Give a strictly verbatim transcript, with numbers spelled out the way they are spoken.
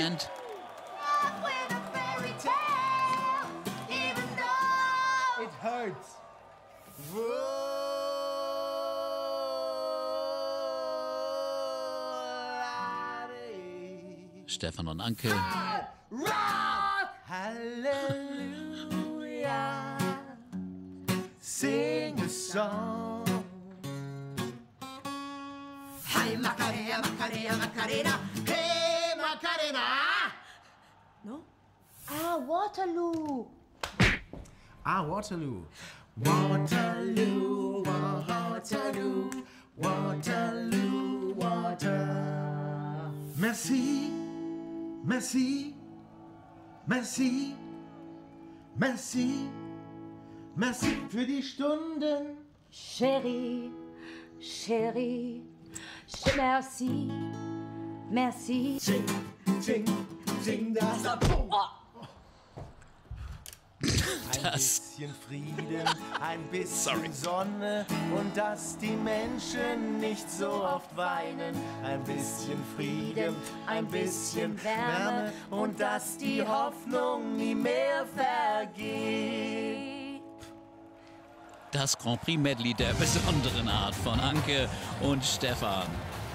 Band. It hurts. Stefan und Anke. Rock! Hallelujah. Sing a song. Hey Macarena, Macarena, Macarena. Hey Macarena. No? Ah, Waterloo. Ah, Waterloo. Waterloo, Waterloo, Waterloo, Water. Merci, merci, merci, merci, merci für die Stunden. Chérie, chérie, merci, merci. Sing, sing, sing das. Oh. Ein bisschen Frieden, ein bisschen Sonne und dass die Menschen nicht so oft weinen. Ein bisschen Frieden, ein bisschen Wärme und dass die Hoffnung nie mehr vergeht. Das Grand Prix Medley der besonderen Art von Anke und Stefan.